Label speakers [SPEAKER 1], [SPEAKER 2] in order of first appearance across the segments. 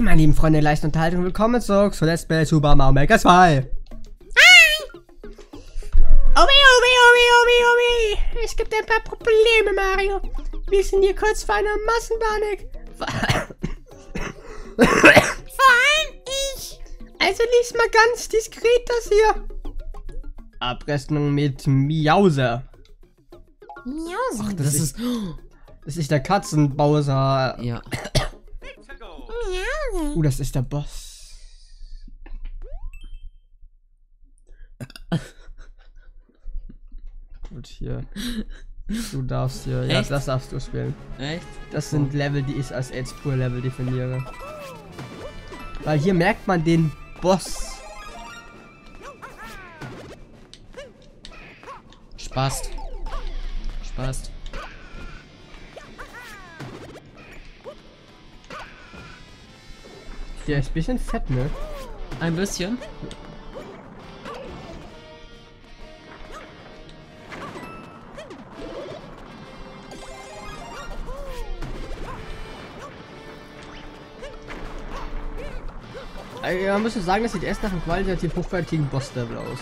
[SPEAKER 1] meine lieben Freunde der leichten Unterhaltung, willkommen zurück zu Let's Play Super Mario Maker 2. Hi! Obi! Es gibt ein paar Probleme, Mario. Wir sind hier kurz vor einer Massenpanik. Vor allem ich. Also lies mal ganz diskret das hier. Abrechnung mit Miauser.
[SPEAKER 2] Miauser?
[SPEAKER 1] Ach, das ist der Katzenbowser.
[SPEAKER 2] Ja.
[SPEAKER 1] Das ist der Boss. Gut, hier. Du darfst hier. Ja,
[SPEAKER 2] Echt?
[SPEAKER 1] das darfst du spielen.
[SPEAKER 2] Echt?
[SPEAKER 1] Das sind Level, die ich als Edge-Pur-Level definiere. Weil hier merkt man den Boss.
[SPEAKER 2] Spaß.
[SPEAKER 1] Der ist ein bisschen fett, ne?
[SPEAKER 2] Ein bisschen.
[SPEAKER 1] Also, man muss sagen, das sieht erst nach einem qualitativ hochwertigen Boss-Level aus.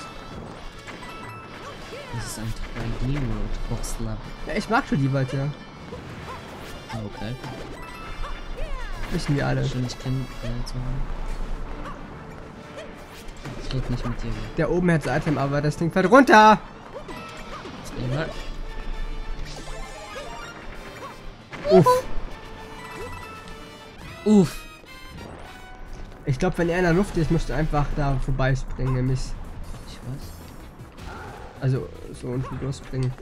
[SPEAKER 2] Das ist ein 3D-World-Boxler.
[SPEAKER 1] Ja, ich mag schon die Welt, ja.
[SPEAKER 2] Ah, okay.
[SPEAKER 1] Wissen wir alle.
[SPEAKER 2] Schön, ich kenne zu haben. Ich rede nicht mit dir.
[SPEAKER 1] Der oben hat das Item, aber das Ding fällt runter.
[SPEAKER 2] Ja. Uff.
[SPEAKER 1] Ich glaube, wenn er in der Luft ist, musst du einfach da vorbeispringen, nämlich.
[SPEAKER 2] Ich weiß.
[SPEAKER 1] Also, so unten durchspringen.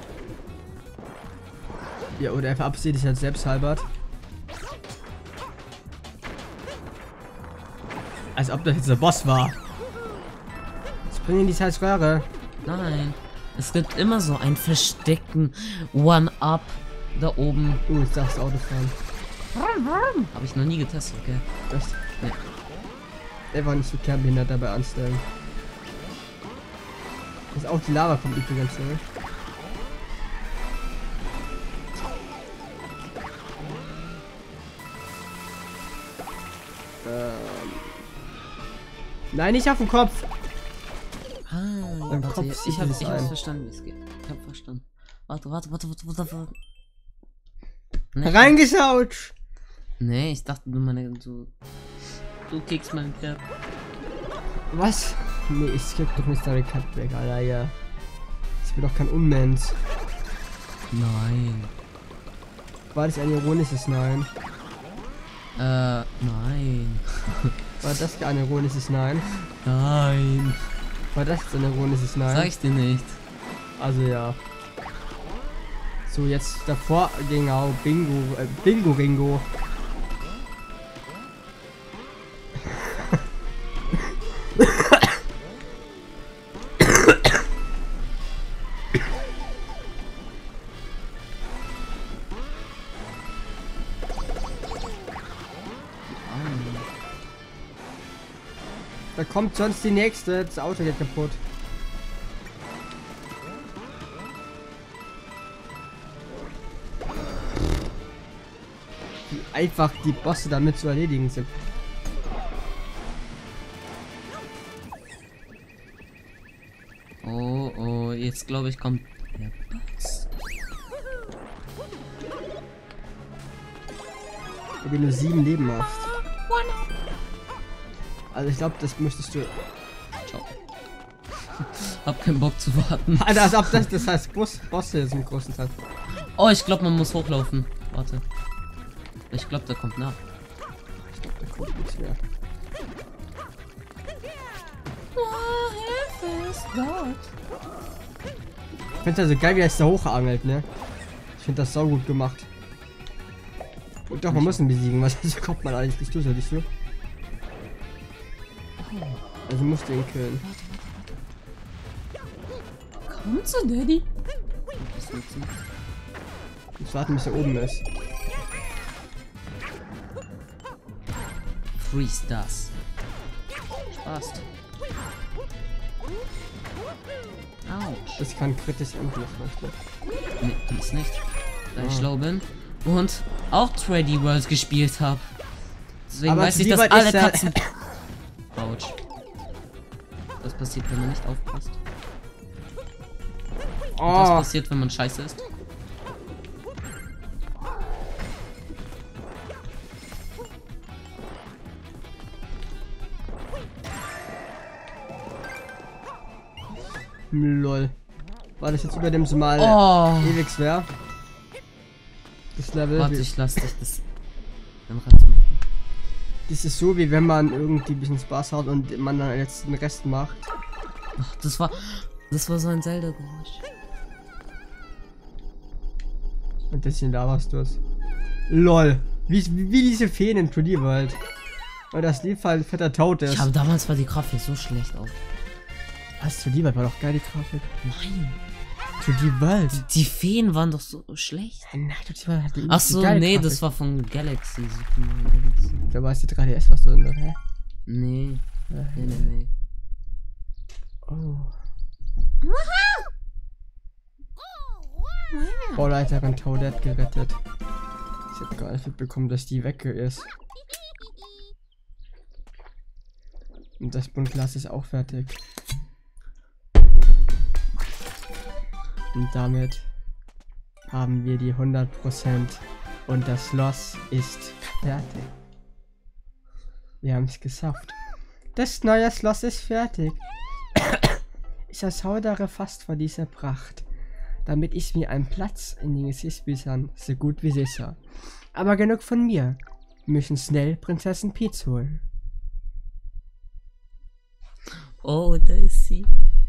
[SPEAKER 1] Ja, oder er verabschiedet sich halt selbst halbert. Als ob das jetzt der Boss war. Spring in die scheiß Röhre.
[SPEAKER 2] Nein. Es gibt immer so einen versteckten One-Up da oben.
[SPEAKER 1] Jetzt darfst du Auto fahren.
[SPEAKER 2] Habe ich noch nie getestet, okay?
[SPEAKER 1] Das.
[SPEAKER 2] Ja.
[SPEAKER 1] Der war nicht so kernbehindert dabei anstellen. Ist auch die Lava kommt übrigens, ne? Nein, nicht auf den Kopf!
[SPEAKER 2] Ah,
[SPEAKER 1] Kopf
[SPEAKER 2] warte,
[SPEAKER 1] zieht
[SPEAKER 2] ich hab
[SPEAKER 1] es ein.
[SPEAKER 2] verstanden, wie es geht. Ich hab verstanden. Warte. Nee,
[SPEAKER 1] Reingeschaut!
[SPEAKER 2] nee, ich dachte nur meine du kickst meinen Cap.
[SPEAKER 1] Was? Nee, ich krieg doch nicht deine Cut weg, Alter, ja. Ich bin doch kein Unmensch.
[SPEAKER 2] Nein.
[SPEAKER 1] War das ein ironisches Nein?
[SPEAKER 2] Nein.
[SPEAKER 1] War das ein ironisches Nein?
[SPEAKER 2] Nein.
[SPEAKER 1] War das ein ironisches Nein?
[SPEAKER 2] Sag ich dir nicht.
[SPEAKER 1] Also ja. So, jetzt davor ging auch Bingo Ringo. Da kommt sonst die nächste. Das Auto geht kaputt. Wie einfach die Bosse damit zu erledigen sind.
[SPEAKER 2] Oh, jetzt glaube ich kommt der Boss.
[SPEAKER 1] Wenn du 7 Leben hast. Also ich glaube, das müsstest du.
[SPEAKER 2] Ciao. Hab keinen Bock zu warten.
[SPEAKER 1] Alter, als ob das heißt Bosse ist im großen Teil.
[SPEAKER 2] Oh, ich glaube, man muss hochlaufen. Warte. Ich glaube, der kommt nach.
[SPEAKER 1] Ich glaube, da kommt nichts mehr. Ich finde also geil, wie er es da hochangelt, ne? Ich finde das sau gut gemacht. Und doch, man muss ihn besiegen, was so kommt man eigentlich nicht, soll ich so? Also musst du ihn killen.
[SPEAKER 2] Kommt so, Daddy.
[SPEAKER 1] Ich warte, bis er oben ist.
[SPEAKER 2] Freeze das. Spaß. Autsch.
[SPEAKER 1] Das kann kritisch enden, das möchte.
[SPEAKER 2] Nee, kann's nicht. Da ich schlau bin. Und auch 3D World gespielt habe. Deswegen
[SPEAKER 1] Aber
[SPEAKER 2] weiß ich,
[SPEAKER 1] wie
[SPEAKER 2] dass
[SPEAKER 1] weit
[SPEAKER 2] alle
[SPEAKER 1] ist der-
[SPEAKER 2] Katzen... Autsch. Was passiert, wenn man nicht aufpasst? Und was
[SPEAKER 1] Oh,
[SPEAKER 2] passiert, wenn man scheiße ist?
[SPEAKER 1] lol. War das jetzt über dem Mal
[SPEAKER 2] Oh.
[SPEAKER 1] ewig schwer? Das Level.
[SPEAKER 2] Warte, ich lass dich das... Dann Rad machen.
[SPEAKER 1] Das ist so, wie wenn man irgendwie ein bisschen Spaß hat und man dann jetzt den Rest macht.
[SPEAKER 2] Ach, das war so ein Zelda-Geräusch.
[SPEAKER 1] Und deswegen da warst du es. LOL. Wie diese Feen in 3D World. Und das Lied halt ein fetter Toad ist.
[SPEAKER 2] Ich habe damals war die Grafik so schlecht auf.
[SPEAKER 1] Was, 3D World war doch geil, die Grafik.
[SPEAKER 2] Nein.
[SPEAKER 1] 3D World.
[SPEAKER 2] Die Feen waren doch so schlecht.
[SPEAKER 1] Nein, 3D World hat die
[SPEAKER 2] Ach so,
[SPEAKER 1] geile
[SPEAKER 2] nee,
[SPEAKER 1] Grafik.
[SPEAKER 2] das war von Galaxy. Super Mario Galaxy.
[SPEAKER 1] Da war es die 3DS, was du denn da, hä?
[SPEAKER 2] Nee. Nee.
[SPEAKER 1] Oh. Bauleiterin Toadette gerettet. Ich hab gar nicht mitbekommen, dass die weg ist. Und das Buntglas ist auch fertig. Und damit haben wir die 100% und das Schloss ist fertig. Wir haben es geschafft. Das neue Schloss ist fertig. Ich erzaudere fast vor dieser Pracht, damit ich mir einen Platz in den Geschichtsbüchern so gut wie sicher. Aber genug von mir. Wir müssen schnell Prinzessin Peach holen.
[SPEAKER 2] Oh, da ist sie.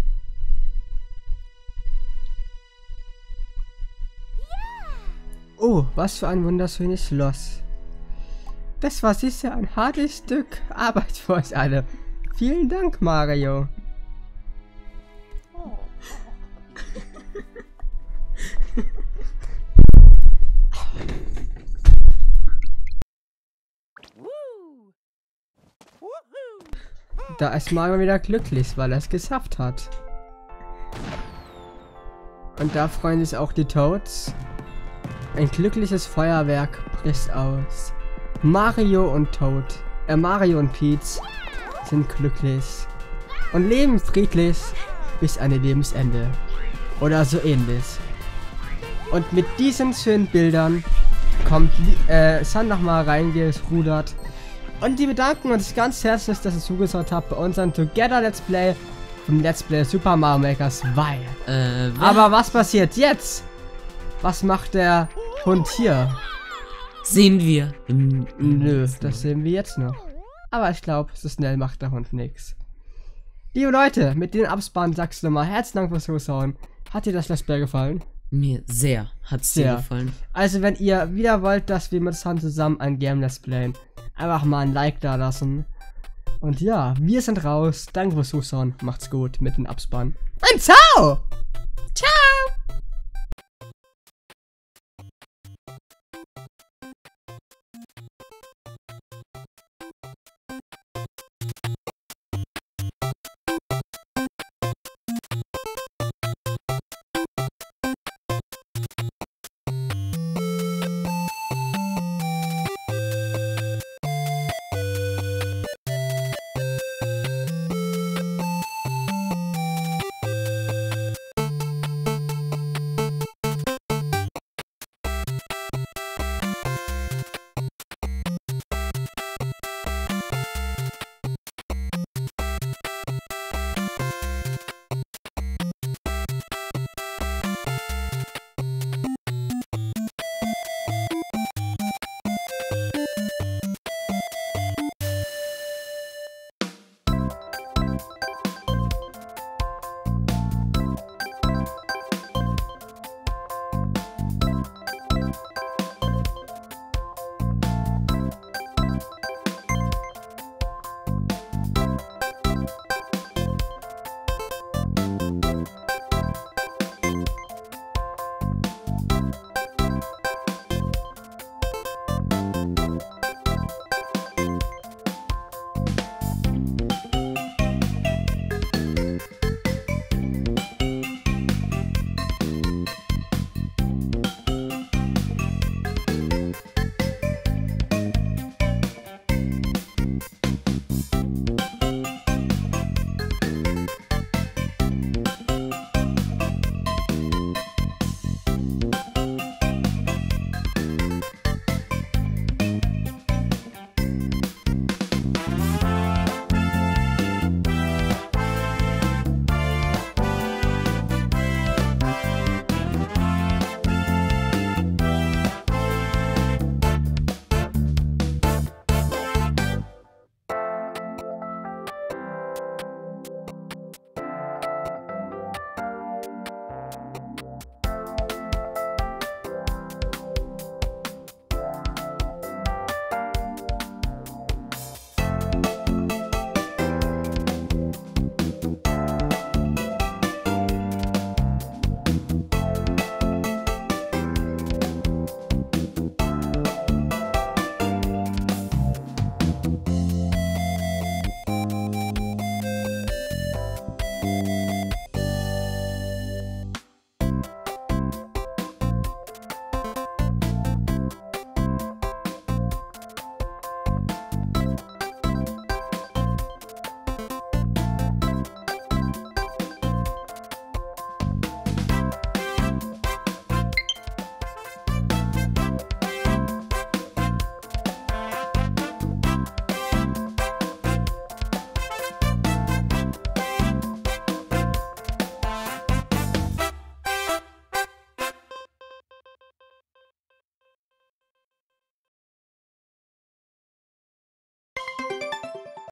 [SPEAKER 1] Oh, was für ein wunderschönes Schloss. Das war sicher ein hartes Stück Arbeit für euch alle. Vielen Dank, Mario. Da ist Mario wieder glücklich, weil er es geschafft hat. Und da freuen sich auch die Toads. Ein glückliches Feuerwerk bricht aus. Mario und Peach sind glücklich und leben friedlich bis an ihr Lebensende. Oder so ähnlich. Und mit diesen schönen Bildern kommt San nochmal reingerudert. Und die bedanken uns ganz herzlich, dass ihr zugeschaut habt bei unserem Together Let's Play vom Let's Play Super Mario Maker 2. Aber was passiert jetzt? Was macht der Hund hier?
[SPEAKER 2] Sehen wir.
[SPEAKER 1] Nö, das sehen wir jetzt noch. Aber ich glaube, so schnell macht der Hund nichts. Liebe Leute, mit den Abspann sagst du mal herzlichen Dank fürs Zuschauen. Hat dir das Let's Play gefallen?
[SPEAKER 2] Mir sehr hat's dir gefallen.
[SPEAKER 1] Also wenn ihr wieder wollt, dass wir mit San zusammen ein Game Let's Playen, einfach mal ein Like da lassen. Und ja, wir sind raus. Danke fürs Zuschauen. Macht's gut mit dem Abspann. Und ciao! Ciao!